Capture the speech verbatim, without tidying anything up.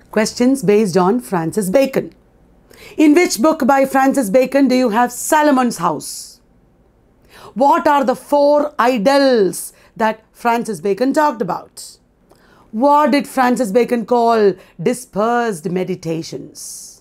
Questions based on Francis Bacon. In which book by Francis Bacon do you have Solomon's house? What are the four idols that Francis Bacon talked about? What did Francis Bacon call dispersed meditations?